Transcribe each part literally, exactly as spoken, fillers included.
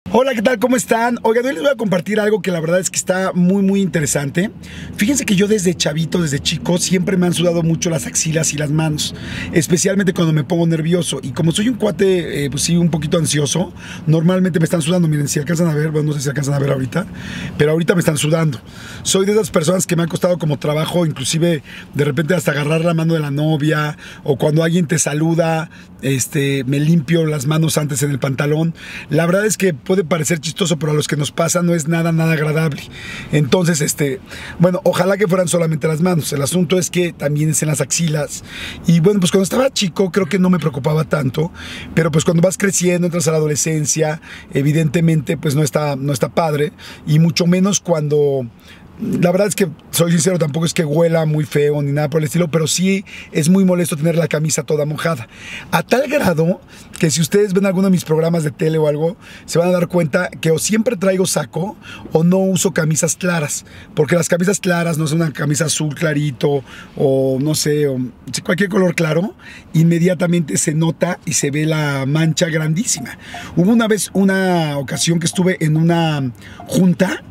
Hola, ¿qué tal? ¿Cómo están? Oigan, hoy les voy a compartir algo que la verdad es que está muy, muy interesante. Fíjense que yo desde chavito, desde chico, siempre me han sudado mucho las axilas y las manos, especialmente cuando me pongo nervioso. Y como soy un cuate, eh, pues sí, un poquito ansioso, normalmente me están sudando. Miren, si alcanzan a ver, bueno, no sé si alcanzan a ver ahorita, pero ahorita me están sudando. Soy de esas personas que me ha costado como trabajo, inclusive de repente hasta agarrar la mano de la novia, o cuando alguien te saluda, este, me limpio las manos antes en el pantalón. La verdad es que puede parecer chistoso, pero a los que nos pasa no es nada, nada agradable. Entonces, este, bueno, ojalá que fueran solamente las manos. El asunto es que también es en las axilas. Y bueno, pues cuando estaba chico creo que no me preocupaba tanto, pero pues cuando vas creciendo, entras a la adolescencia, evidentemente pues no está, no está padre, y mucho menos cuando... La verdad es que, soy sincero, tampoco es que huela muy feo ni nada por el estilo, pero sí es muy molesto tener la camisa toda mojada. A tal grado que si ustedes ven alguno de mis programas de tele o algo, se van a dar cuenta que o siempre traigo saco o no uso camisas claras. Porque las camisas claras, no es una camisa azul clarito o no sé, o cualquier color claro, inmediatamente se nota y se ve la mancha grandísima. Hubo una vez, una ocasión que estuve en una junta.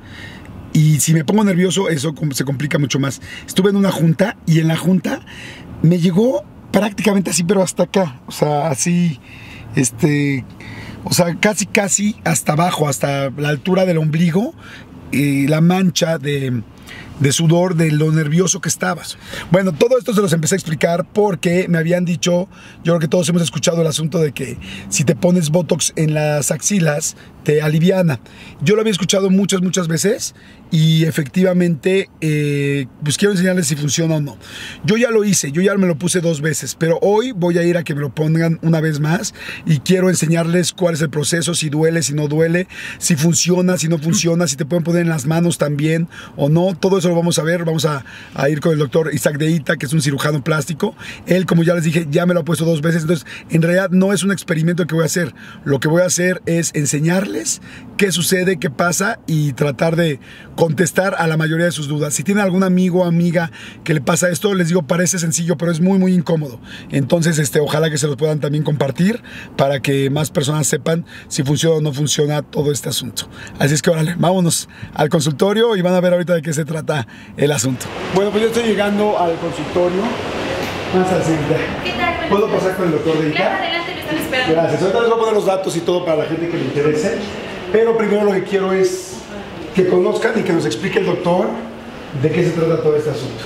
Y si me pongo nervioso, eso se complica mucho más. Estuve en una junta y en la junta me llegó prácticamente así, pero hasta acá. O sea, así, este, o sea, casi, casi hasta abajo, hasta la altura del ombligo, y la mancha de... de sudor, de lo nervioso que estabas. Bueno, todo esto se los empecé a explicar porque me habían dicho, yo creo que todos hemos escuchado el asunto de que si te pones Botox en las axilas, te aliviana. Yo lo había escuchado muchas, muchas veces y efectivamente, eh, pues quiero enseñarles si funciona o no. Yo ya lo hice, yo ya me lo puse dos veces, pero hoy voy a ir a que me lo pongan una vez más y quiero enseñarles cuál es el proceso, si duele, si no duele, si funciona, si no funciona, si te pueden poner en las manos también o no. Todo eso lo vamos a ver. Vamos a, a ir con el doctor Isaac Deita, que es un cirujano plástico. Él, como ya les dije, ya me lo ha puesto dos veces. Entonces, en realidad no es un experimento que voy a hacer. Lo que voy a hacer es enseñarles qué sucede, qué pasa y tratar de contestar a la mayoría de sus dudas. Si tienen algún amigo o amiga que le pasa esto, les digo, parece sencillo, pero es muy, muy incómodo. Entonces, este, ojalá que se los puedan también compartir para que más personas sepan si funciona o no funciona todo este asunto. Así es que, órale, vámonos al consultorio y van a ver ahorita de qué se trata el asunto. Bueno, pues yo estoy llegando al consultorio. Más al centro. ¿Qué tal? ¿Puedo pasar con el doctor Deita? Claro, adelante, me están esperando. Gracias. Ahorita les voy a poner los datos y todo para la gente que le interese. Pero primero lo que quiero es que conozcan y que nos explique el doctor de qué se trata todo este asunto.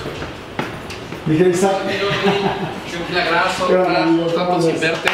Miguel Isaac. Un abrazo, tanto sin verte.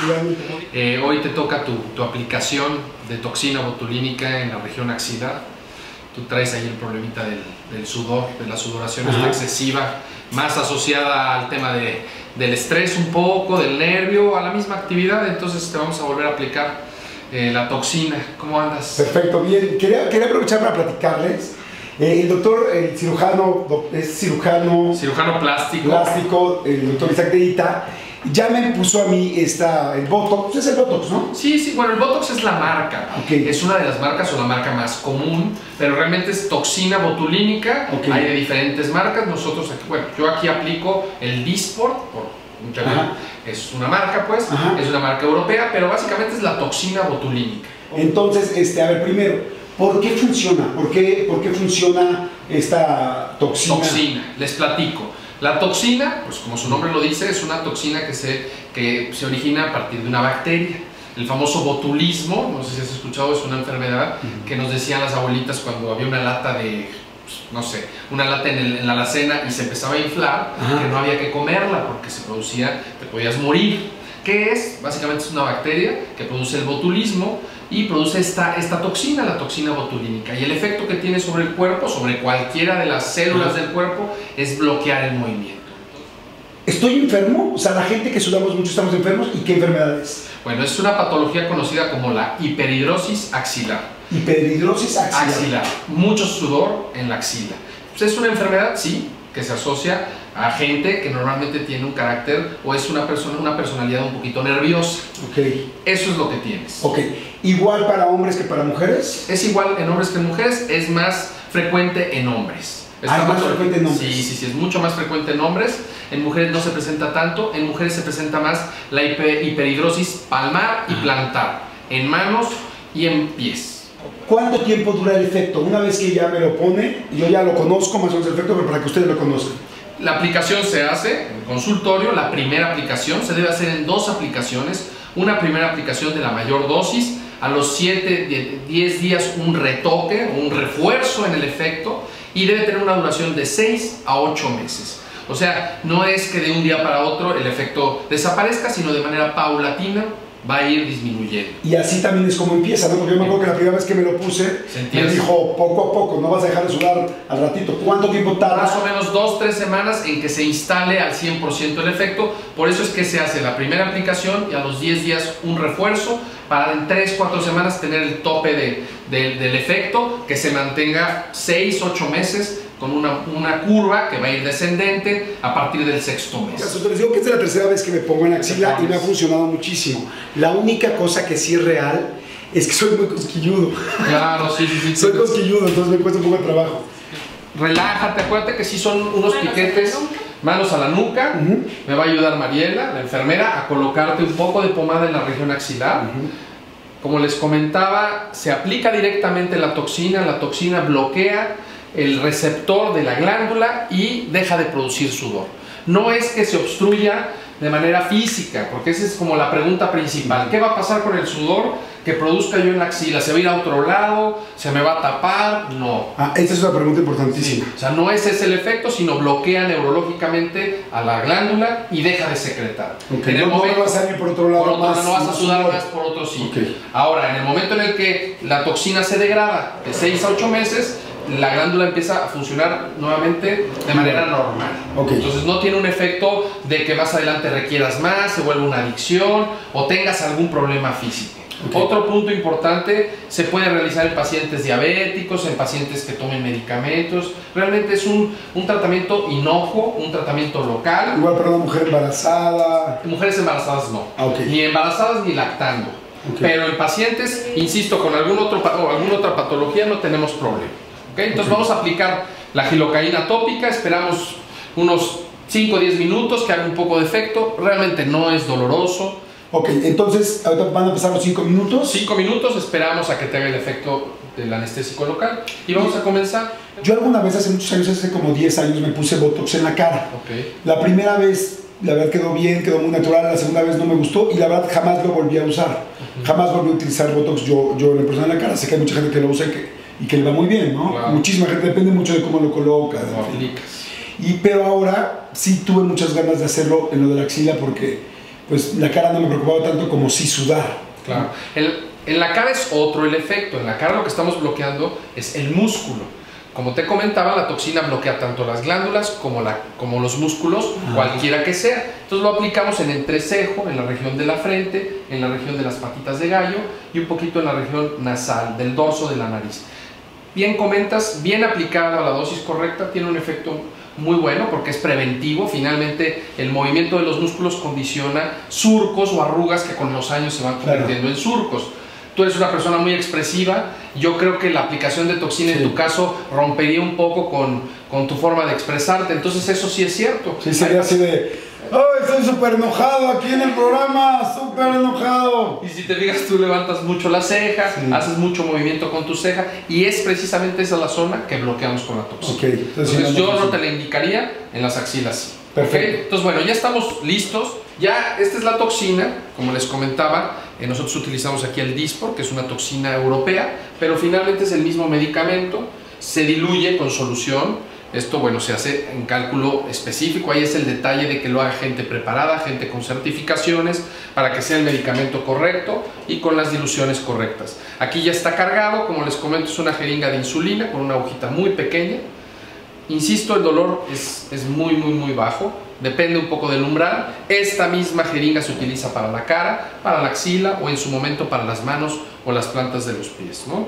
Eh, hoy te toca tu, tu aplicación de toxina botulínica en la región axilar. Tú traes ahí el problemita del, del sudor, de la sudoración esta excesiva, más asociada al tema de, del estrés un poco, del nervio, a la misma actividad. Entonces te vamos a volver a aplicar eh, la toxina. ¿Cómo andas? Perfecto, bien. Quería, quería aprovechar para platicarles. Eh, el doctor, el cirujano, es cirujano... Cirujano plástico. Plástico, el doctor Isaac Deita, ya me puso a mí esta, el Botox. Es el Botox, ¿no? Sí, sí, bueno, el Botox es la marca. Okay. Es una de las marcas o la marca más común, pero realmente es toxina botulínica. Okay. Hay de diferentes marcas. Nosotros aquí, bueno, yo aquí aplico el Dysport, por internet. Es una marca, pues, Ajá. es una marca europea, pero básicamente es la toxina botulínica. Entonces, este, a ver, primero, ¿por qué funciona? ¿Por qué, por qué funciona esta toxina? Toxina, les platico. La toxina, pues como su nombre lo dice, es una toxina que se, que se origina a partir de una bacteria. El famoso botulismo, no sé si has escuchado, es una enfermedad uh-huh. que nos decían las abuelitas cuando había una lata de, pues, no sé, una lata en, el, en la alacena y se empezaba a inflar, uh-huh. que no había que comerla porque se producía, te podías morir. ¿Qué es? Básicamente es una bacteria que produce el botulismo y produce esta, esta toxina, la toxina botulínica. Y el efecto que tiene sobre el cuerpo, sobre cualquiera de las células del cuerpo, es bloquear el movimiento. ¿Estoy enfermo? O sea, la gente que sudamos mucho estamos enfermos. ¿Y qué enfermedad es? Bueno, es una patología conocida como la hiperhidrosis axilar. Hiperhidrosis axilar. Axilar. Mucho sudor en la axila. Pues es una enfermedad, sí, que se asocia a gente que normalmente tiene un carácter o es una persona, una personalidad un poquito nerviosa. Okay. Eso es lo que tienes. Ok. ¿Igual para hombres que para mujeres? Es igual en hombres que en mujeres, es más frecuente en hombres. Ah, ¿es más frecuente en hombres? Sí, sí, sí, es mucho más frecuente en hombres. En mujeres no se presenta tanto, en mujeres se presenta más la hiper, hiperhidrosis palmar y plantar. En manos y en pies. ¿Cuánto tiempo dura el efecto? Una vez que ya me lo pone, yo ya lo conozco más o menos el efecto, pero para que ustedes lo conozcan. La aplicación se hace en el consultorio, la primera aplicación se debe hacer en dos aplicaciones. Una primera aplicación de la mayor dosis, a los siete, diez días un retoque, un refuerzo en el efecto, y debe tener una duración de seis a ocho meses. O sea, no es que de un día para otro el efecto desaparezca, sino de manera paulatina va a ir disminuyendo. Y así también es como empieza, ¿no? Porque yo me acuerdo que la primera vez que me lo puse, me dijo poco a poco, no vas a dejar de sudar al ratito. ¿Cuánto tiempo tarda? Más o menos dos, tres semanas en que se instale al cien por ciento el efecto. Por eso es que se hace la primera aplicación y a los diez días un refuerzo para en tres, cuatro semanas tener el tope de, de, del efecto, que se mantenga seis, ocho meses con una, una curva que va a ir descendente a partir del sexto mes. Te les digo que esta es la tercera vez que me pongo en axila y me ha funcionado muchísimo. La única cosa que sí es real es que soy muy cosquilludo. Claro, sí, sí, sí. Soy cosquilludo, entonces me cuesta un poco de trabajo. Relájate, acuérdate que sí son unos manos piquetes, a manos a la nuca. Uh-huh. Me va a ayudar Mariela, la enfermera, a colocarte un poco de pomada en la región axilar. Uh-huh. Como les comentaba, se aplica directamente la toxina, la toxina bloquea el receptor de la glándula y deja de producir sudor. No es que se obstruya de manera física, porque esa es como la pregunta principal. ¿Qué va a pasar con el sudor que produzca yo en la axila? ¿Se va a ir a otro lado? ¿Se me va a tapar? No. Ah, esta es una pregunta importantísima. Sí. O sea, no ese es el efecto, sino bloquea neurológicamente a la glándula y deja de secretar. Okay. En el no, momento, no vas a salir por otro lado por otro, más, no vas a sudar sudor. más por otro sitio. Okay. Ahora, en el momento en el que la toxina se degrada de seis a ocho meses, la glándula empieza a funcionar nuevamente de manera normal. Okay. Entonces no tiene un efecto de que más adelante requieras más, se vuelva una adicción o tengas algún problema físico. Okay. Otro punto importante, se puede realizar en pacientes diabéticos, en pacientes que tomen medicamentos. Realmente es un, un tratamiento inocuo, un tratamiento local. Igual para una mujer embarazada. Mujeres embarazadas no. Okay. Ni embarazadas ni lactando. Okay. Pero en pacientes, insisto, con algún otro, o alguna otra patología no tenemos problema. ¿Okay? Entonces okay. vamos a aplicar la gilocaína tópica, esperamos unos cinco o diez minutos que haga un poco de efecto, realmente no es doloroso. Ok, entonces ahorita van a empezar los cinco minutos. cinco minutos, esperamos a que te haga el efecto del anestésico local y vamos a comenzar. Yo alguna vez hace muchos años, hace como diez años, me puse botox en la cara. Okay. La primera vez, la verdad quedó bien, quedó muy natural, la segunda vez no me gustó y la verdad jamás lo volví a usar. Uh-huh. Jamás volví a utilizar botox yo, yo en persona en la cara, sé que hay mucha gente que lo usa y que y que le va muy bien, ¿no? Claro. Muchísima gente, depende mucho de cómo lo coloca. No aplicas. Y, pero ahora sí tuve muchas ganas de hacerlo en lo de la axila porque pues la cara no me preocupaba tanto como si sudar. Claro. El, en la cara es otro el efecto. En la cara lo que estamos bloqueando es el músculo. Como te comentaba, la toxina bloquea tanto las glándulas como, la, como los músculos, ah. cualquiera que sea. Entonces lo aplicamos en el entrecejo, en la región de la frente, en la región de las patitas de gallo y un poquito en la región nasal, del dorso de la nariz. Bien comentas, bien aplicado a la dosis correcta, tiene un efecto muy bueno porque es preventivo. Finalmente el movimiento de los músculos condiciona surcos o arrugas que con los años se van convirtiendo claro. en surcos. Tú eres una persona muy expresiva, yo creo que la aplicación de toxina sí. en tu caso rompería un poco con, con tu forma de expresarte, entonces eso sí es cierto. Sí, sería así de, ¡oh, estoy súper enojado aquí en el programa, súper enojado! Y si te fijas, tú levantas mucho la ceja, sí. haces mucho movimiento con tu ceja y es precisamente esa la zona que bloqueamos con la toxina. Okay, entonces, entonces yo no te la indicaría en las axilas. Perfecto. ¿Okay? Entonces bueno, ya estamos listos. Ya esta es la toxina, como les comentaba, eh, nosotros utilizamos aquí el Dysport, que es una toxina europea, pero finalmente es el mismo medicamento, se diluye con solución. Esto, bueno, se hace en cálculo específico, ahí es el detalle de que lo haga gente preparada, gente con certificaciones, para que sea el medicamento correcto y con las diluciones correctas. Aquí ya está cargado, como les comento, es una jeringa de insulina con una agujita muy pequeña. Insisto, el dolor es, es muy, muy, muy bajo, depende un poco del umbral. Esta misma jeringa se utiliza para la cara, para la axila o en su momento para las manos o las plantas de los pies, ¿no?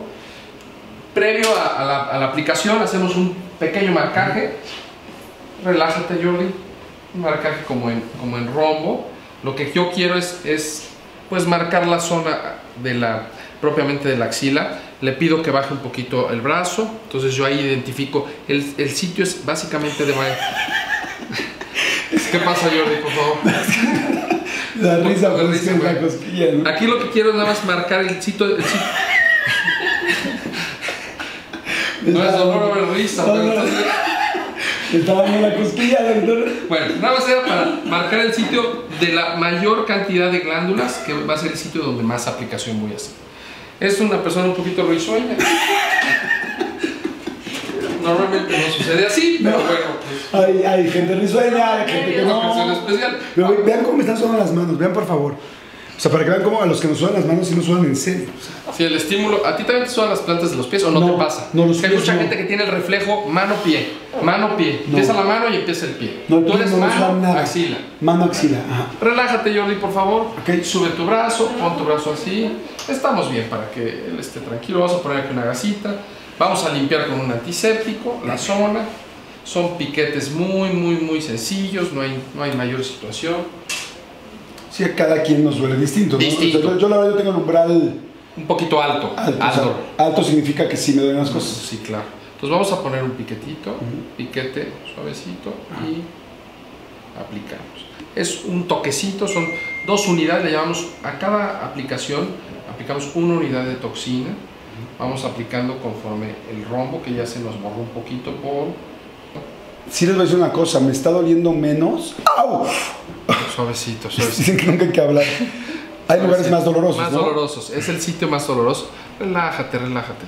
Previo a, a, la, a la aplicación hacemos un pequeño marcaje. Relájate, Jordi. Un marcaje como en, como en rombo. Lo que yo quiero es, es pues marcar la zona de la, propiamente de la axila. Le pido que baje un poquito el brazo. Entonces yo ahí identifico. El, el sitio es básicamente de... ¿Qué pasa, Jordi, por favor? La risa, la risa, la cosquilla, ¿no? Aquí lo que quiero es nada más marcar el sitio... El sitio No es dolor o es risa, no, pero no, entonces... Me estaba dando la cosquilla, doctor. Bueno, nada más era para marcar el sitio de la mayor cantidad de glándulas, que va a ser el sitio donde más aplicación voy a hacer. Es una persona un poquito risueña. Normalmente no sucede así, pero No. bueno. Pues, Hay, hay gente risueña, hay gente que es una persona no. especial. Pero ve- vean cómo me están sudando las manos, vean por favor. O sea, para que vean cómo a los que nos sudan las manos sí nos sudan en serio. O sea, Si el estímulo, ¿a ti también te sudan las plantas de los pies o no, No, te pasa? no, los Es que hay pies mucha no. gente que tiene el reflejo mano-pie, mano-pie. No. Empieza la mano y empieza el pie. no, el Tú pie eres no me sudan mano, nada. axila. Mano axila, ajá. Relájate, Jordi, por favor. Ok. Sube tu brazo, pon tu brazo así. Estamos bien para que él esté tranquilo. Vamos a poner aquí una gasita. Vamos a limpiar con un antiséptico la zona. Son piquetes muy, muy, muy sencillos. No hay, no hay mayor situación. Sí, a cada quien nos duele distinto, ¿no? Distinto. O sea, yo, yo la verdad yo tengo el umbral Un poquito alto. alto. o alto. sea, alto significa que sí me duelen las cosas. Sí, claro. Entonces vamos a poner un piquetito, piquete suavecito y aplicamos. Es un toquecito, son dos unidades, le llamamos a cada aplicación, aplicamos una unidad de toxina. Vamos aplicando conforme el rombo, que ya se nos borró un poquito por Sí les voy a decir una cosa, me está doliendo menos. ¡Au! suavecito, suavecito. Dicen que nunca hay que hablar. Hay lugares más dolorosos, Más ¿no? dolorosos, es el sitio más doloroso. Relájate, relájate,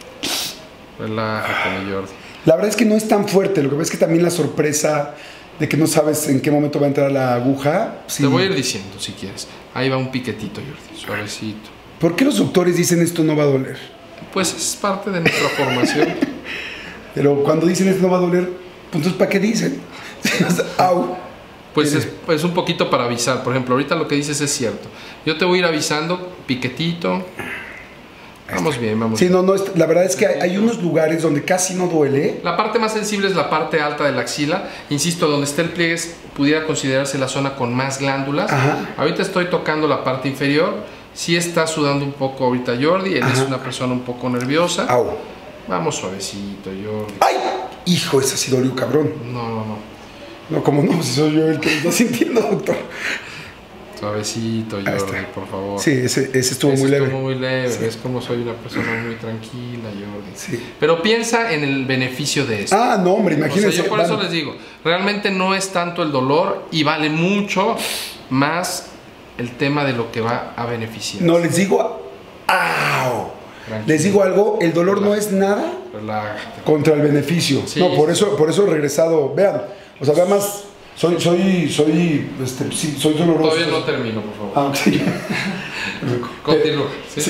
Jordi. Relájate, mi Jordi. La verdad es que no es tan fuerte, lo que pasa es que también la sorpresa de que no sabes en qué momento va a entrar la aguja. Sí. Te voy a ir diciendo si quieres. Ahí va un piquetito, Jordi, suavecito. ¿Por qué los doctores dicen esto no va a doler? Pues es parte de nuestra formación. Pero cuando dicen esto no va a doler, pues entonces ¿para qué dicen? O sea, au. Pues Mire. es, es un poquito para avisar. Por ejemplo, ahorita lo que dices es cierto. Yo te voy a ir avisando, piquetito. Vamos bien, vamos Sí, bien. no, no, es- la verdad es que hay, hay unos lugares donde casi no duele. La parte más sensible es la parte alta de la axila. Insisto, donde está el pliegue es- pudiera considerarse la zona con más glándulas. Ajá. Ahorita estoy tocando la parte inferior. Sí está sudando un poco ahorita Jordi. Él es Ajá. una persona un poco nerviosa. Au. Vamos suavecito, Jordi. ¡Ay! Hijo, ese sí dolió, cabrón. No, no, no. No, como no, si soy yo el que lo está sintiendo, doctor. Suavecito, Ahí Jordi, está. por favor. Sí, ese, ese estuvo Ese muy leve. estuvo muy leve. Sí. Ves como soy una persona muy tranquila, Jordi. Sí. Pero piensa en el beneficio de esto. Ah, no, hombre, O sea, imagínense. yo por eso vale. les digo, realmente no es tanto el dolor y vale mucho más el tema de lo que va a beneficiar. No, les digo, ¡au! Tranquilo. Les digo algo, el dolor no es nada Relájate. contra el beneficio. Sí, no, por sí. eso, por eso he regresado. Vean, o sea, vean más, soy, soy, soy, este, sí, soy doloroso. Todavía no termino, por favor. Ah, ok. Continúa. ¿sí?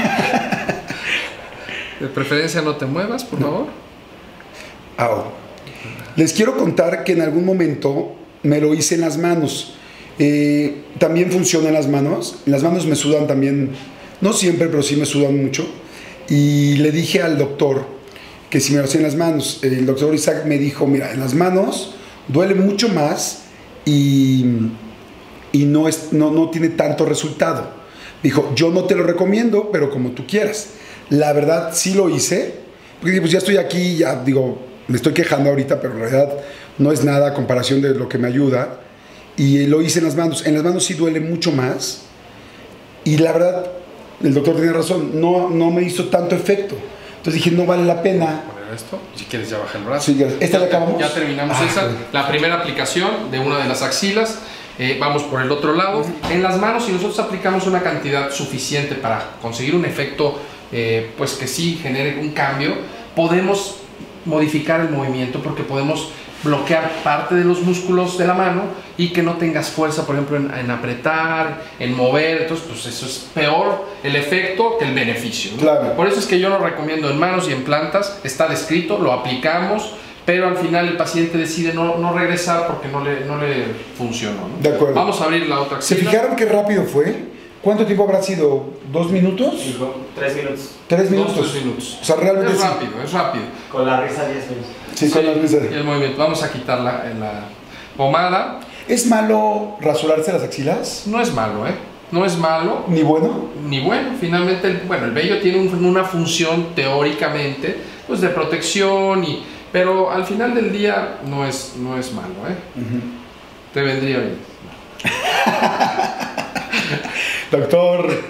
De preferencia no te muevas, por favor. Au. Les quiero contar que en algún momento me lo hice en las manos. Eh, también funciona en las manos. Las manos me sudan también, no siempre, pero sí me sudan mucho. Y le dije al doctor que si me lo hacía en las manos. El doctor Isaac me dijo, mira, en las manos duele mucho más y, y no, es, no, no tiene tanto resultado. Dijo, yo no te lo recomiendo, pero como tú quieras. La verdad sí lo hice, porque pues ya estoy aquí, ya digo, me estoy quejando ahorita, pero en realidad no es nada a comparación de lo que me ayuda. Y lo hice en las manos. En las manos sí duele mucho más. Y la verdad, el doctor tenía razón, no, no me hizo tanto efecto. Entonces dije, no vale la pena. Poner esto. Si quieres ya baja el brazo. Sí, gracias. ¿Esta ya, la acabamos? Ya terminamos Ah, esa. joder. La primera aplicación de una de las axilas. Eh, vamos por el otro lado. En las manos, si nosotros aplicamos una cantidad suficiente para conseguir un efecto, eh, pues que sí genere un cambio, podemos modificar el movimiento porque podemos bloquear parte de los músculos de la mano y que no tengas fuerza, por ejemplo, en, en apretar, en mover. Entonces, pues eso es peor el efecto que el beneficio, ¿no? Claro. Por eso es que yo lo recomiendo en manos y en plantas. Está descrito, lo aplicamos, pero al final el paciente decide no, no regresar porque no le, no le funcionó, ¿no? De acuerdo. Vamos a abrir la otra ¿Se axila. fijaron qué rápido fue? ¿Cuánto tiempo habrá sido? ¿Dos minutos? Dijo, tres minutos. ¿Tres Dos, minutos? tres minutos. O sea, realmente Es sí. rápido, es rápido. Con la risa diez minutos. Sí, con las veces. Y el movimiento. Vamos a quitar la, la pomada. ¿Es malo rasurarse las axilas? No es malo, ¿eh? No es malo. ¿Ni bueno? Ni bueno, finalmente, el, bueno, el vello tiene un- una función teóricamente, pues de protección, y, pero al final del día no es, no es malo, ¿eh? Te vendría bien. Doctor,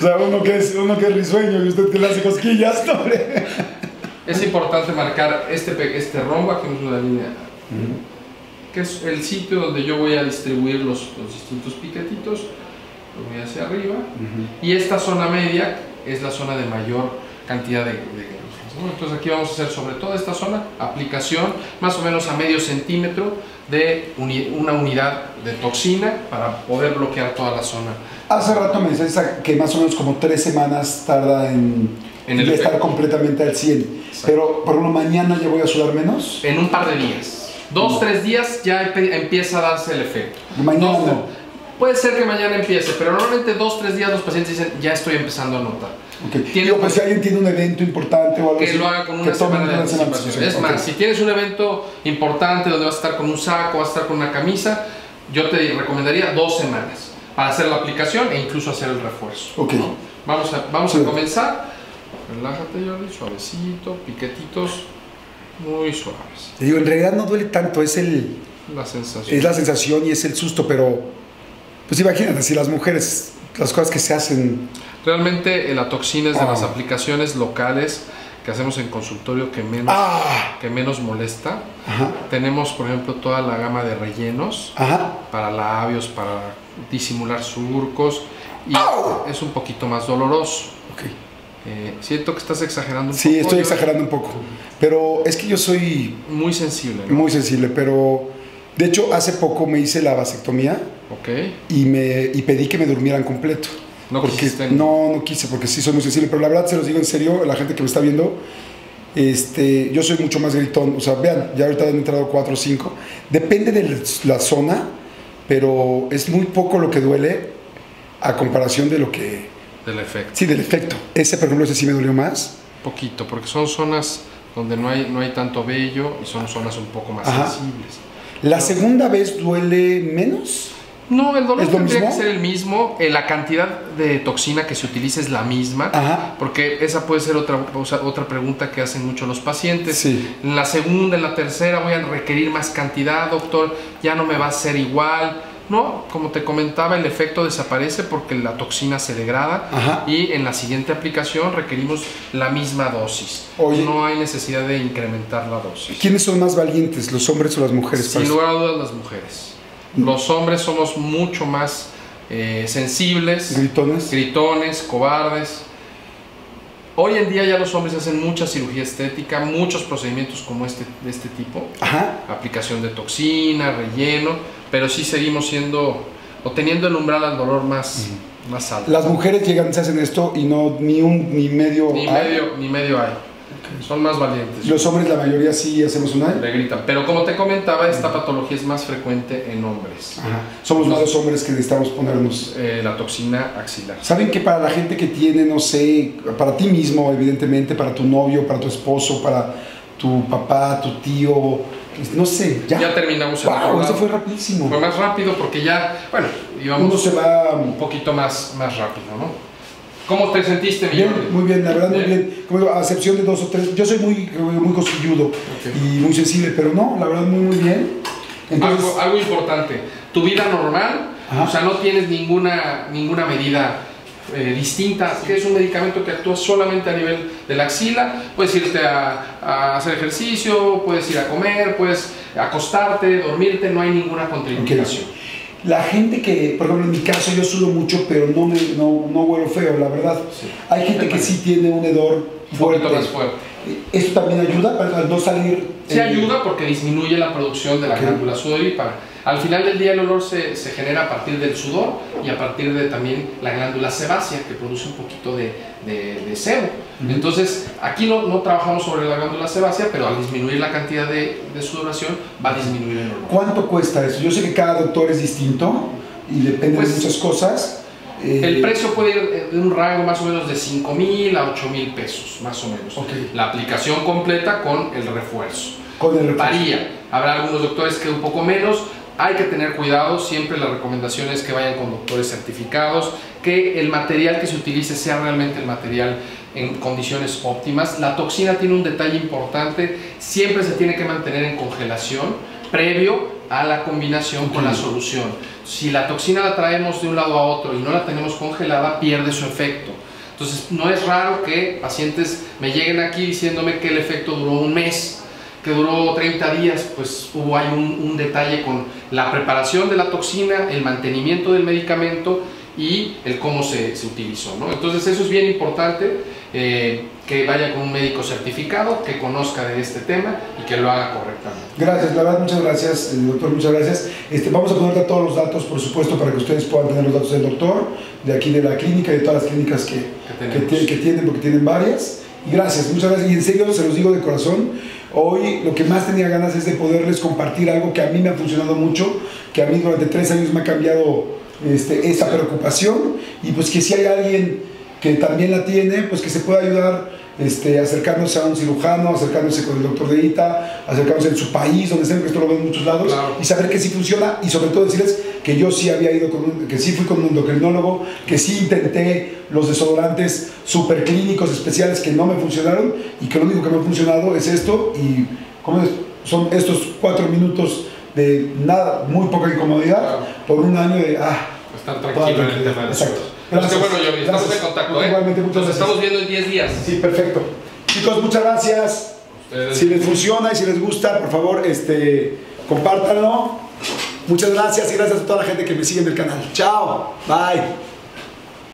O sea, uno que es, uno que es risueño y usted que le hace cosquillas, ¿no? Es importante marcar este, pe- este rombo, aquí vemos una línea, uh-huh. que es el sitio donde yo voy a distribuir los, los distintos piquetitos, lo voy hacia arriba, uh-huh. y esta zona media es la zona de mayor cantidad de, de grumos, ¿no? Entonces aquí vamos a hacer sobre toda esta zona, aplicación más o menos a medio centímetro de uni, una unidad de toxina para poder bloquear toda la zona. Hace rato me decías que más o menos como tres semanas tarda en, en el estar completamente al cien. Exacto. Pero por ejemplo, mañana ya voy a sudar menos. En un par de días. Dos, tres días ya empieza a darse el efecto. Mañana dos, no. Puede ser que mañana empiece, pero normalmente dos, tres días los pacientes dicen, ya estoy empezando a notar. Okay. Digo, pues si alguien tiene un evento importante o algo que así, lo haga con una semana de anticipación. Es okay. más, si tienes un evento importante donde vas a estar con un saco, vas a estar con una camisa, yo te recomendaría dos semanas para hacer la aplicación e incluso hacer el refuerzo. Okay. ¿No? Vamos a, vamos sí. a comenzar. Relájate, Jordi, suavecito, piquetitos muy suaves. Te digo, en realidad no duele tanto, es el... La sensación. Es la sensación y es el susto, pero... Pues imagínate, si las mujeres, las cosas que se hacen... Realmente la toxina es de ah. las aplicaciones locales que hacemos en consultorio que menos, ah. que menos molesta. Ajá. Tenemos, por ejemplo, toda la gama de rellenos Ajá. para labios, para disimular surcos, y ¡Au! es un poquito más doloroso. Okay. Eh, siento que estás exagerando un sí, poco. Sí, estoy yo exagerando un poco, pero es que yo soy... Muy sensible, ¿no? Muy sensible, pero... De hecho, hace poco me hice la vasectomía okay. y, me, y pedí que me durmieran completo. No porque quisiste. No, no quise, porque sí soy muy sensible, pero la verdad se los digo en serio, la gente que me está viendo, este, yo soy mucho más gritón, o sea, vean, ya ahorita han entrado cuatro o cinco, depende de la zona, pero es muy poco lo que duele a comparación de lo que... Del efecto. Sí, del efecto. Ese, por ejemplo, ese sí me dolió más. Poquito, porque son zonas donde no hay, no hay tanto vello y son zonas un poco más Ajá. sensibles. ¿La pero, segunda vez duele menos? No, el dolor tendría mismo? que ser el mismo, eh, la cantidad de toxina que se utiliza es la misma, Ajá. porque esa puede ser otra, otra pregunta que hacen mucho los pacientes. Sí. En la segunda, en la tercera voy a requerir más cantidad, doctor, ya no me va a ser igual. No, como te comentaba, el efecto desaparece porque la toxina se degrada. Ajá. Y en la siguiente aplicación requerimos la misma dosis. Oye, no hay necesidad de incrementar la dosis. ¿Quiénes son más valientes, los hombres o las mujeres? Sin lugar a dudas, las mujeres. Los hombres somos mucho más eh, sensibles, gritones, gritones, cobardes. Hoy en día ya los hombres hacen mucha cirugía estética, muchos procedimientos como este de este tipo. Ajá. Aplicación de toxina, relleno, pero sí seguimos siendo o teniendo el umbral al dolor más, uh-huh. más alto. Las mujeres llegan, se hacen esto y no ni un ni medio ni hay. medio ni medio hay. Okay. Son más valientes. Los hombres, la mayoría sí hacemos un hay. Le gritan. Pero como te comentaba, esta patología es más frecuente en hombres. Ajá. Somos más los hombres que necesitamos ponernos eh, la toxina axilar. Saben que para la gente que tiene, no sé, para ti mismo, evidentemente, para tu novio, para tu esposo, para tu papá, tu tío, no sé, ya. Ya terminamos el Wow, esto fue rapidísimo. Fue más rápido porque ya, bueno, íbamos uno se va un poquito más, más rápido, ¿no? ¿Cómo te sentiste, mi Bien, Jordi? muy bien, la verdad bien. muy bien. Como digo, a excepción de dos o tres, yo soy muy, muy cosquilludo okay. y muy sensible, pero no, la verdad muy muy bien. Entonces, algo, algo importante, tu vida normal, ajá. o sea, no tienes ninguna, ninguna medida eh, distinta, que es un medicamento que actúa solamente a nivel de la axila. Puedes irte a, a hacer ejercicio, puedes ir a comer, puedes acostarte, dormirte, no hay ninguna contraindicación. Okay. La gente que, por ejemplo, en mi caso yo sudo mucho, pero no, me, no, no huelo feo, la verdad. Sí. Hay gente que sí tiene un hedor fuerte. Un más fuerte. ¿Esto también ayuda para no salir? Sí eh... ayuda porque disminuye la producción de la okay. glándula sudorípara. Al final del día el olor se, se genera a partir del sudor y a partir de también la glándula sebácea que produce un poquito de, de, de sebo. Uh-huh. Entonces aquí no, no trabajamos sobre la glándula sebácea, pero al disminuir la cantidad de, de sudoración va a disminuir el olor. ¿Cuánto cuesta eso? Yo sé que cada doctor es distinto y depende pues, de muchas cosas. Eh, el precio puede ir de un rango más o menos de cinco mil a ocho mil pesos, más o menos. Okay. La aplicación completa con el refuerzo. Con el refuerzo. Varía. Habrá algunos doctores que un poco menos. Hay que tener cuidado, siempre la recomendación es que vayan con doctores certificados, que el material que se utilice sea realmente el material en condiciones óptimas. La toxina tiene un detalle importante, siempre se tiene que mantener en congelación previo a la combinación con la solución. Si la toxina la traemos de un lado a otro y no la tenemos congelada, pierde su efecto. Entonces no es raro que pacientes me lleguen aquí diciéndome que el efecto duró un mes, que duró treinta días. Pues hubo ahí un, un detalle con la preparación de la toxina, el mantenimiento del medicamento y el cómo se, se utilizó, ¿no? Entonces eso es bien importante, eh, que vaya con un médico certificado, que conozca de este tema y que lo haga correctamente. Gracias, la verdad, muchas gracias, doctor, muchas gracias. Este, vamos a ponerte todos los datos, por supuesto, para que ustedes puedan tener los datos del doctor, de aquí de la clínica y de todas las clínicas que, que, que, que tienen, porque tienen varias. Y gracias, muchas gracias. Y en serio, se los digo de corazón, hoy lo que más tenía ganas es de poderles compartir algo que a mí me ha funcionado mucho, que a mí durante tres años me ha cambiado este, esta preocupación, y pues que si hay alguien que también la tiene, pues que se pueda ayudar este, acercándose a un cirujano, acercándose con el doctor de Ita, acercándose en su país, donde estén, que esto lo ven en muchos lados, claro, y saber que sí funciona, y sobre todo decirles que yo sí había ido con un, que sí fui con un endocrinólogo, que sí intenté los desodorantes superclínicos especiales que no me funcionaron, y que lo único que me ha funcionado es esto, y ¿cómo es? Son estos cuatro minutos de nada, muy poca incomodidad, claro, por un año de ah, estar tranquilo en el tema de exacto. Gracias. Pues bueno, Jovi, estamos en contacto, ¿eh? Igualmente, muchas Nos gracias. estamos viendo en diez días. Sí, perfecto. Chicos, muchas gracias. Ustedes. Si les funciona y si les gusta, por favor, este, compártanlo. Muchas gracias y gracias a toda la gente que me sigue en el canal. Chao. Bye.